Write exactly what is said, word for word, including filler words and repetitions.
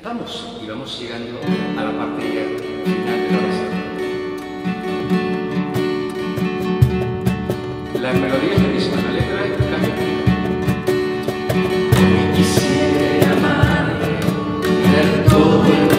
Vamos, y vamos llegando a la parte final de la oración. La melodía es la misma, la letra cambia. Porque quisiera amarte, ver todo el